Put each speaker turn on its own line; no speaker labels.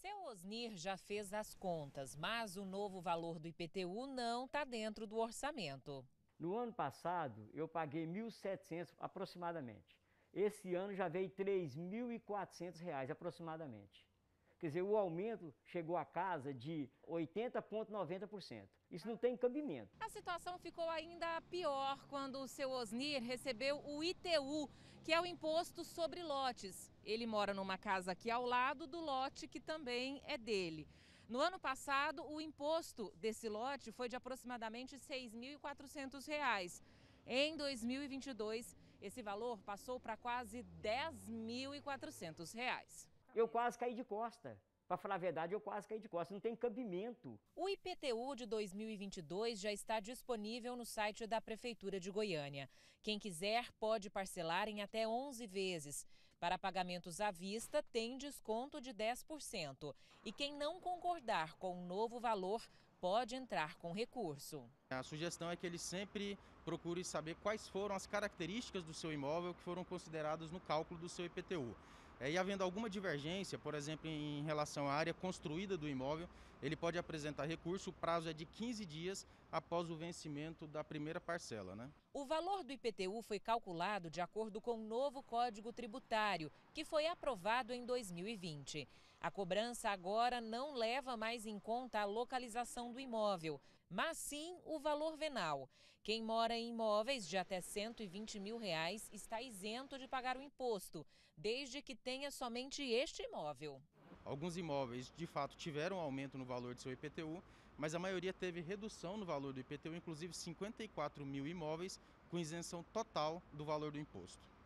Seu Osnir já fez as contas, mas o novo valor do IPTU não está dentro do orçamento.
No ano passado, eu paguei R$ 1.700 aproximadamente. Esse ano já veio R$ 3.400 aproximadamente. Quer dizer, o aumento chegou a casa de 80,90%. Isso não tem cabimento.
A situação ficou ainda pior quando o seu Osnir recebeu o ITU, que é o Imposto sobre Lotes. Ele mora numa casa aqui ao lado do lote que também é dele. No ano passado, o imposto desse lote foi de aproximadamente R$ 6.400. Em 2022, esse valor passou para quase R$ 10.400.
Eu quase caí de costa. Para falar a verdade, eu quase caí de costa. Não tem cabimento.
O IPTU de 2022 já está disponível no site da Prefeitura de Goiânia. Quem quiser pode parcelar em até 11 vezes. Para pagamentos à vista, tem desconto de 10%. E quem não concordar com o novo valor pode entrar com recurso.
A sugestão é que ele sempre procure saber quais foram as características do seu imóvel que foram consideradas no cálculo do seu IPTU. E havendo alguma divergência, por exemplo, em relação à área construída do imóvel, ele pode apresentar recurso. O prazo é de 15 dias após o vencimento da primeira parcela,
O valor do IPTU foi calculado de acordo com o novo Código Tributário, que foi aprovado em 2020. A cobrança agora não leva mais em conta a localização do imóvel, mas sim o valor venal. Quem mora em imóveis de até R$ 120 mil está isento de pagar o imposto, desde que tenha somente este imóvel.
Alguns imóveis, de fato, tiveram aumento no valor do seu IPTU, mas a maioria teve redução no valor do IPTU, inclusive 54 mil imóveis com isenção total do valor do imposto.